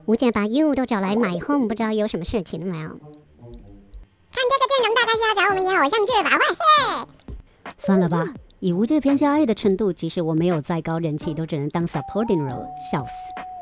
吴姐把 You 都找来买 Home， 不知道有什么事情了没有？ 看这个阵容，大概是要找我们演偶像剧吧？哇塞！ 算了吧，以吴姐偏向爱的程度，即使我没有再高人气，都只能当 supporting role， 笑死！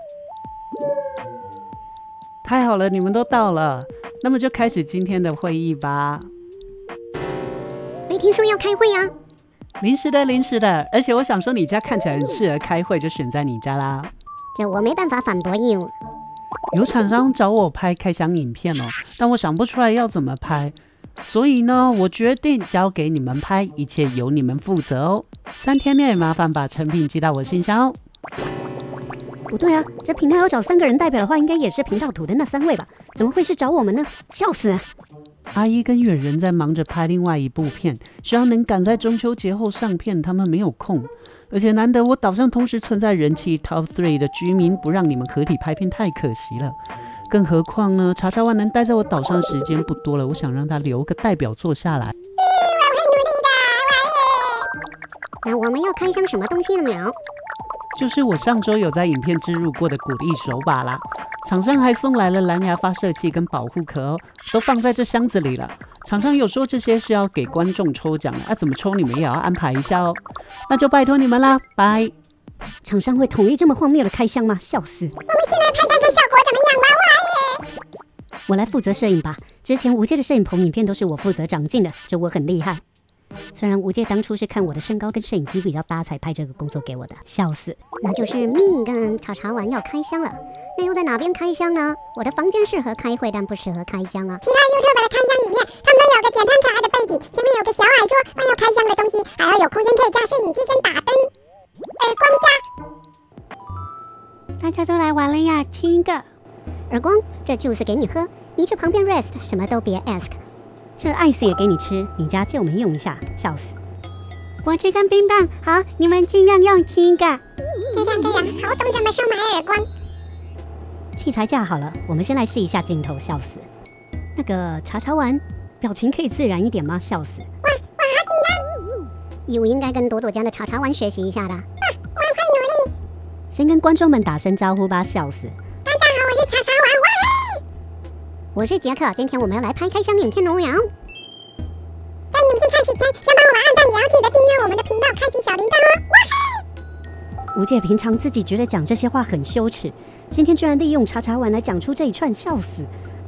太好了，你们都到了，那么就开始今天的会议吧。 没听说要开会啊？ 临时的，而且我想说你家看起来很适合开会，就选在你家啦。 这我没办法反驳 You。 有厂商找我拍开箱影片哦，但我想不出来要怎么拍，所以呢，我决定交给你们拍，一切由你们负责哦。3天内麻烦把成品寄到我信箱哦。 不对啊，这频道要找3个人代表的话，应该也是频道图的那3位吧？怎么会是找我们呢？笑死！ 阿姨跟远人在忙着拍另外一部片，希望能赶在中秋节后上片，他们没有空。而且难得我岛上同时存在人气 Top 3的居民，不让你们合体拍片太可惜了。更何况呢，查查完能待在我岛上的时间不多了，我想让他留个代表作下来。 我会努力的， 那我们要开箱什么东西了没有？ 就是我上周有在影片置入过的鼓励手把啦，厂商还送来了蓝牙发射器跟保护壳哦，都放在这箱子里了。厂商有说这些是要给观众抽奖的，怎么抽你们也要安排一下哦。那就拜托你们啦，拜。 厂商会同意这么荒谬的开箱吗？笑死！ 我们现在拍看看效果怎么样吧？哇！ 我来负责摄影吧。之前吴界的摄影棚影片都是我负责长进的，这我很厉害。虽然吴界当初是看我的身高跟摄影机比较搭才派这个工作给我的，笑死。那就是蜜跟查查完要开箱了，那又在哪边开箱呢？我的房间适合开会，但不适合开箱啊。 其他 YouTuber 的开箱影片，他们都有个简单可爱的背景，前面有个小矮桌，放有开箱的东西，还要有空间可以架摄影机跟打灯。耳光架。 大家都来玩了呀，亲一个。耳光，这 juice 给你喝，你去旁边 rest， 什么都别 ask。这 ice 也给你吃，你家借我们用一下，笑死！我这根冰棒，好，你们尽量用，亲一个。 这样，好懂怎么收买耳光。 器材架好了，我们先来试一下镜头，笑死！那个查查完，表情可以自然一点吗？笑死！ 哇，好紧张！ You应该跟朵朵家的查查完学习一下的。 我会努力。 先跟观众们打声招呼吧，笑死！ 大家好，我是查查完，哇！ 我是杰克，今天我们要来拍开箱影片哦。 在影片开始前，先帮我们按赞，也要记得订阅我们的频道，开启小铃铛哦。哇！ 吴姐平常自己觉得讲这些话很羞耻，今天居然利用查查完来讲出这一串，笑死！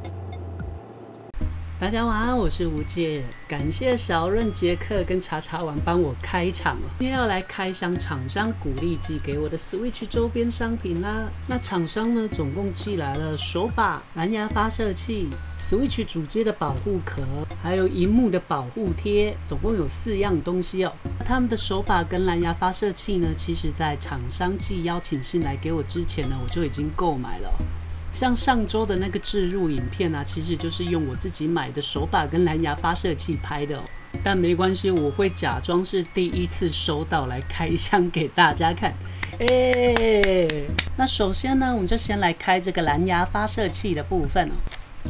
大家晚安，我是吴界，感谢小润、杰克跟查查完帮我开场哦。今天要来开箱厂商鼓励寄给我的 Switch 周边商品啦。那厂商呢，总共寄来了手把、蓝牙发射器、Switch 主机的保护壳，还有萤幕的保护贴，总共有4样东西哦。他们的手把跟蓝牙发射器呢，其实在厂商寄邀请信来给我之前呢，我就已经购买了哦。像上周的那个置入影片啊，其实就是用我自己买的手把跟蓝牙发射器拍的哦。但没关系，我会假装是第一次收到来开箱给大家看。那首先呢，我们就先来开这个蓝牙发射器的部分哦。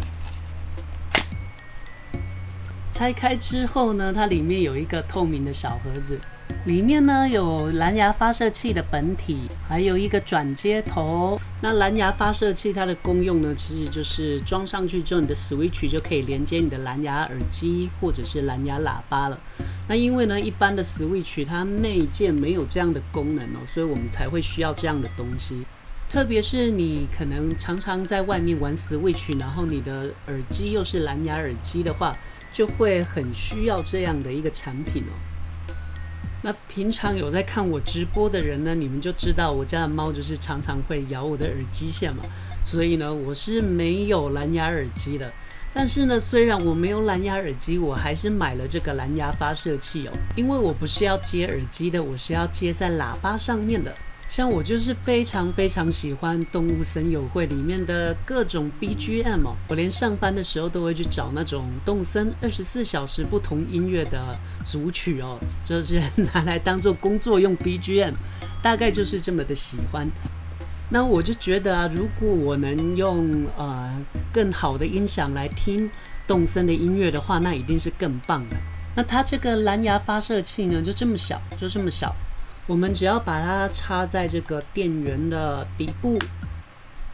拆开之后呢，它里面有一个透明的小盒子，里面呢有蓝牙发射器的本体，还有一个转接头。那蓝牙发射器它的功用呢，其实就是装上去之后，你的 Switch 就可以连接你的蓝牙耳机或者是蓝牙喇叭了。那因为呢，一般的 Switch 它内建没有这样的功能哦，所以我们才会需要这样的东西。特别是你可能常常在外面玩 Switch， 然后你的耳机又是蓝牙耳机的话，就会很需要这样的一个产品哦。那平常有在看我直播的人呢，你们就知道我家的猫就是常常会咬我的耳机线嘛，所以呢，我是没有蓝牙耳机的。但是呢，虽然我没有蓝牙耳机，我还是买了这个蓝牙发射器哦，因为我不是要接耳机的，我是要接在喇叭上面的。像我就是非常喜欢动物森友会里面的各种 BGM 哦，我连上班的时候都会去找那种动森24小时不同音乐的组曲哦，就是拿来当做工作用 BGM， 大概就是这么的喜欢。那我就觉得啊，如果我能用更好的音响来听动森的音乐的话，那一定是更棒的。那它这个蓝牙发射器呢，就这么小。我们只要把它插在这个电源的底部，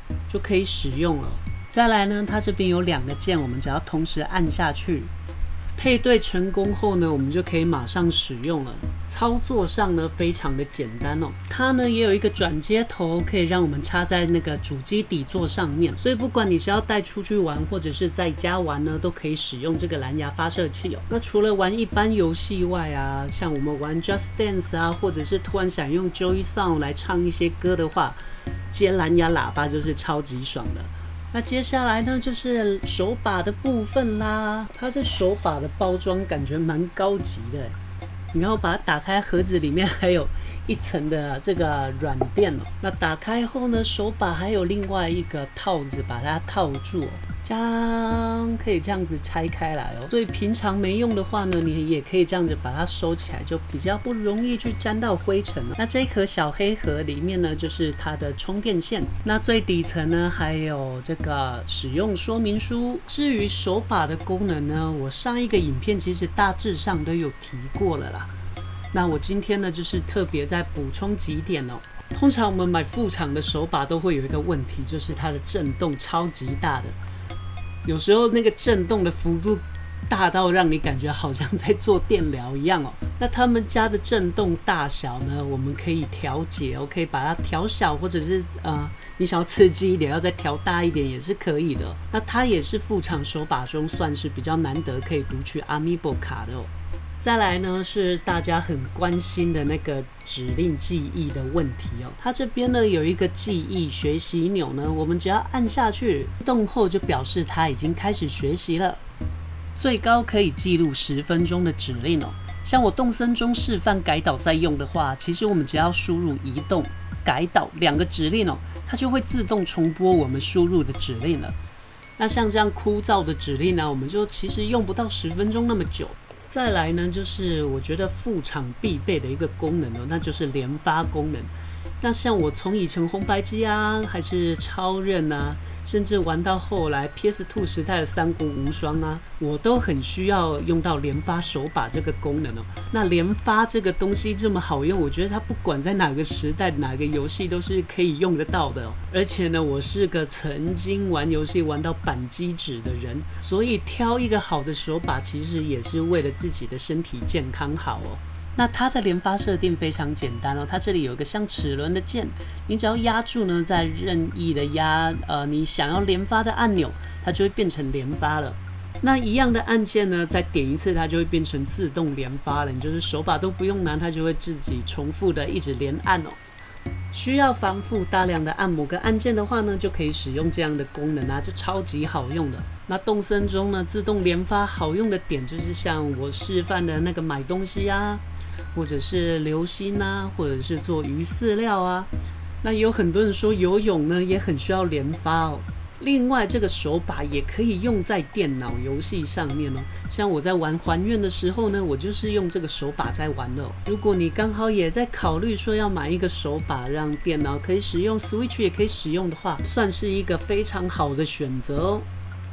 就可以使用了。再来呢，它这边有2个键，我们只要同时按下去，配对成功后呢，我们就可以马上使用了。操作上呢，非常的简单哦。它呢也有一个转接头，可以让我们插在那个主机底座上面，所以不管你是要带出去玩，或者是在家玩呢，都可以使用这个蓝牙发射器哦。那除了玩一般游戏外啊，像我们玩 Just Dance 啊，或者是突然想用 Joy Sound 来唱一些歌的话，接蓝牙喇叭就是超级爽的。那接下来呢，就是手把的部分啦。它这手把的包装感觉蛮高级的，你看我把它打开，盒子里面还有一层的这个软垫哦。那打开后呢，手把还有另外一个套子把它套住哦，这样可以这样子拆开来哦。所以平常没用的话呢，你也可以这样子把它收起来，就比较不容易去沾到灰尘哦。那这一盒小黑盒里面呢，就是它的充电线。那最底层呢，还有这个使用说明书。至于手把的功能呢，我上一个影片其实大致上都有提过了啦。那我今天呢，就是特别再补充几点哦。通常我们买副厂的手把都会有一个问题，就是它的震动超级大的，有时候那个震动的幅度大到让你感觉好像在做电疗一样哦。那他们家的震动大小呢，我们可以调节哦，可以把它调小，或者是你想要刺激一点，要再调大一点也是可以的哦。那它也是副厂手把中算是比较难得可以读取 Amiibo 卡的哦。再来呢，是大家很关心的那个指令记忆的问题哦。它这边呢有一个记忆学习钮呢，我们只要按下去，动后就表示它已经开始学习了。最高可以记录10分钟的指令哦。像我动森中示范改导在用的话，其实我们只要输入移动、改导2个指令哦，它就会自动重播我们输入的指令了。那像这样枯燥的指令呢，我们就其实用不到10分钟那么久。再来呢，就是我觉得副厂必备的一个功能哦，那就是连发功能。那像我从以前红白机啊，还是超任啊，甚至玩到后来 PS2 时代的三国无双啊，我都很需要用到连发手把这个功能哦。那连发这个东西这么好用，我觉得它不管在哪个时代、哪个游戏都是可以用得到的哦。而且呢，我是个曾经玩游戏玩到扳机指的人，所以挑一个好的手把，其实也是为了自己的身体健康好哦。那它的连发设定非常简单哦，它这里有一个像齿轮的键，你只要压住呢，再任意的压你想要连发的按钮，它就会变成连发了。那一样的按键呢，再点一次，它就会变成自动连发了，你就是手把都不用拿，它就会自己重复的一直连按哦。需要反复大量的按摩跟按键的话呢，就可以使用这样的功能啊，就超级好用的。那动森中呢，自动连发好用的点就是像我示范的那个买东西啊，或者是流星啊，或者是做鱼饲料啊。那也有很多人说游泳呢也很需要连发哦。另外，这个手把也可以用在电脑游戏上面哦。像我在玩还愿的时候呢，我就是用这个手把在玩的哦。如果你刚好也在考虑说要买一个手把，让电脑可以使用 ，Switch 也可以使用的话，算是一个非常好的选择哦。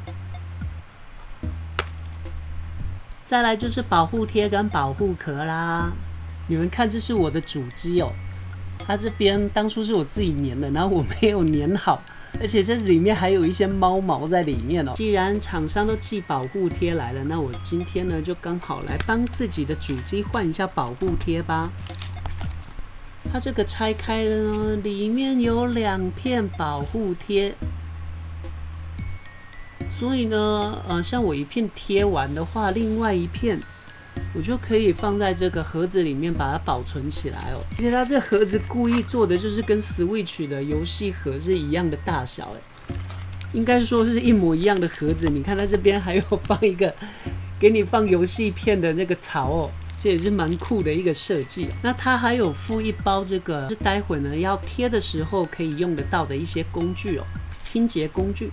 再来就是保护贴跟保护壳啦。你们看，这是我的主机哦。它这边当初是我自己粘的，然后我没有粘好，而且这里面还有一些猫毛在里面哦。既然厂商都寄保护贴来了，那我今天呢就刚好来帮自己的主机换一下保护贴吧。它这个拆开了呢，里面有2片保护贴。所以呢，像我一片贴完的话，另外一片我就可以放在这个盒子里面把它保存起来哦。而且它这盒子故意做的就是跟 Switch 的游戏盒是一样的大小，应该说是一模一样的盒子。你看它这边还有放一个给你放游戏片的那个槽哦，这也是蛮酷的一个设计。那它还有附一包这个是待会呢要贴的时候可以用得到的一些工具哦，清洁工具。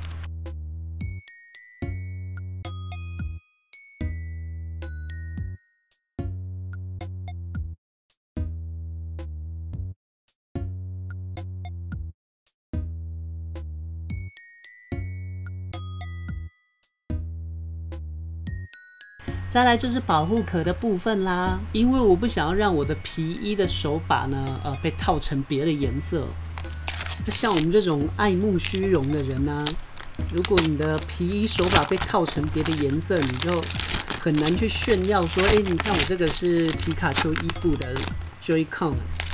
再来就是保护壳的部分啦，因为我不想要让我的皮衣的手把呢，被套成别的颜色， 像我们这种爱慕虚荣的人呢，如果你的皮衣手把被套成别的颜色，你就很难去炫耀说，你看我这个是皮卡丘伊布的 Joy-Con。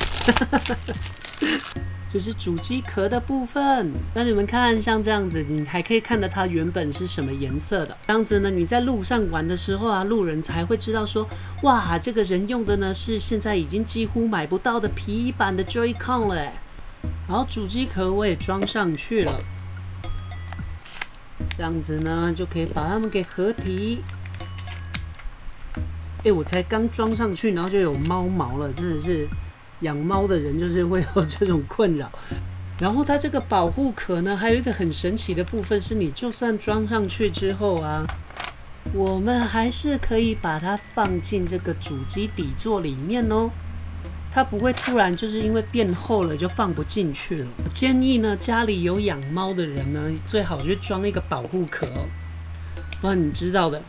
这是主机壳的部分。那你们看，像这样子，你还可以看到它原本是什么颜色的。这样子呢，你在路上玩的时候啊，路人才会知道说，哇，这个人用的呢是现在已经几乎买不到的皮衣版的 Joy-Con 了。然后主机壳我也装上去了，这样子呢就可以把它们给合体。我才刚装上去，然后就有猫毛了，真的是。养猫的人就是会有这种困扰。然后它这个保护壳呢，还有一个很神奇的部分是，你就算装上去之后啊，我们还是可以把它放进这个主机底座里面哦。它不会突然就是因为变厚了就放不进去了。我建议呢，家里有养猫的人呢，最好去装一个保护壳哦。不然你知道的。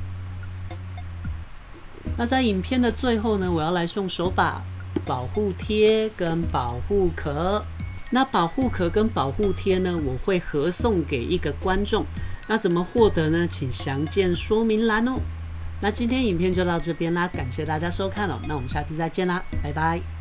那在影片的最后呢，我要来送手把。保护贴跟保护壳，那保护壳跟保护贴呢，我会合送给一个观众。那怎么获得呢？请详见说明栏哦。那今天影片就到这边啦，感谢大家收看哦。那我们下次再见啦，拜拜。